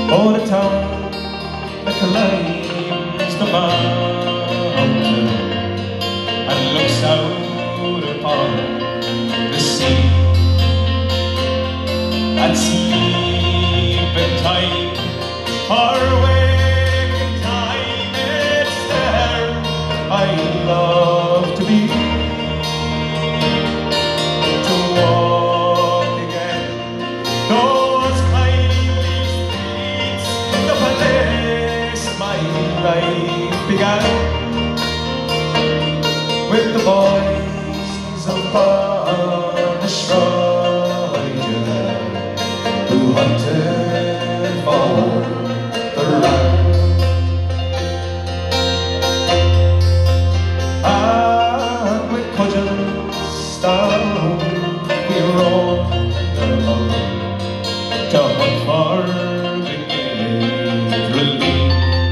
Oh, the town that climbs the mountain and looks out upon the sea. At sleeping time or waking time, it's there I love to be. To walk again those kindly streets, the place my life began, with the boys of Barnish who hunted for the land. And with cudgels down we roamed along to hunt for the gabriel bee.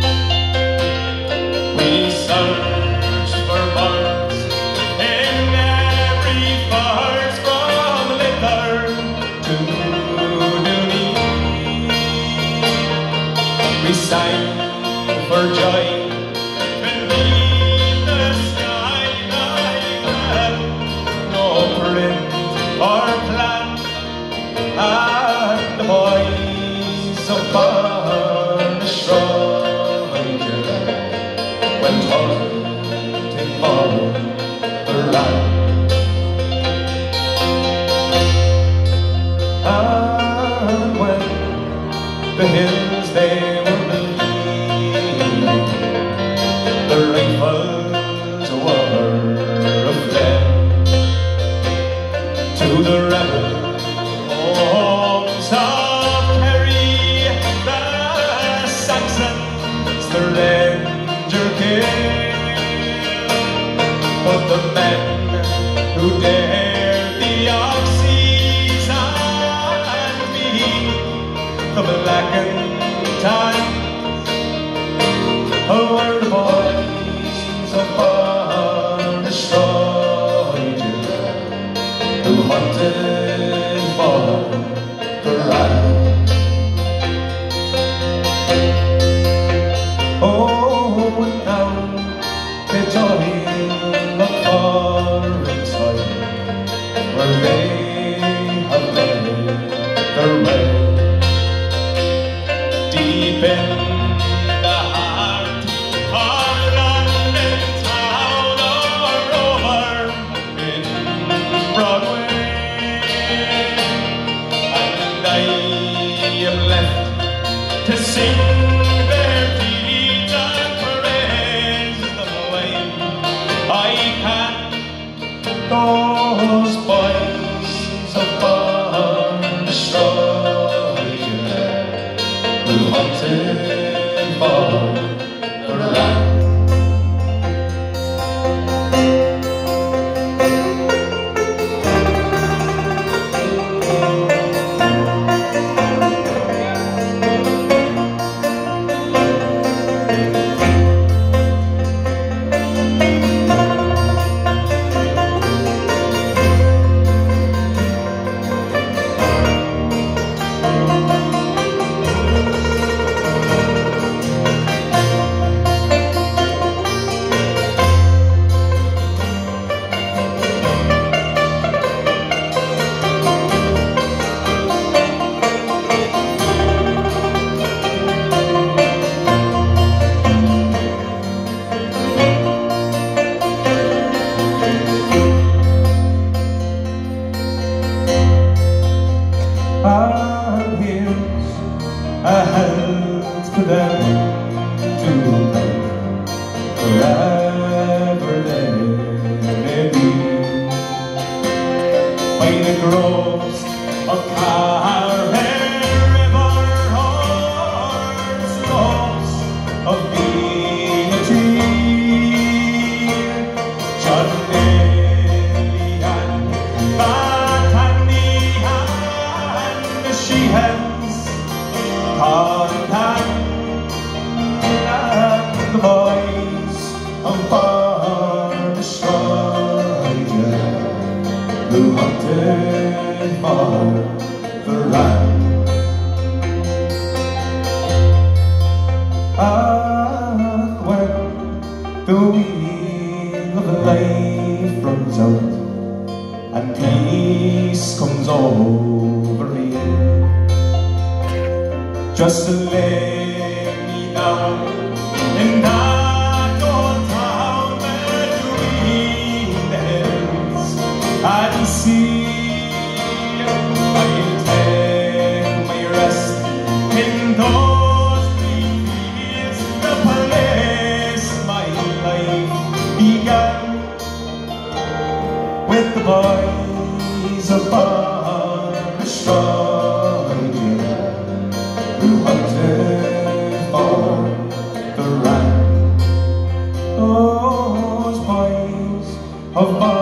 We searched for birds in every forest, from Licker to we sang for joy beneath the sky, like that no print or plan. And the boys of Barnish went hunting for the land. And when the hills they the rifles were aflame, to the rebel homes of Kerry the Saxons the ranger came. But the men who dared the oxys and beat the black and tan were the boys of Barnish who hunted for the land. Oh, and now they join the forest side, where they have made their way deep in the heart of London town, or over in Broadway. And I am left to sing their deeds and praise them away. I can, those boys of Barnish who hunted for the land. just to lay me down in that old town between the hills and sea. I'll take my rest in those green fields, the place my life began, with the boys of Australia who hunted for the ram. Those boys of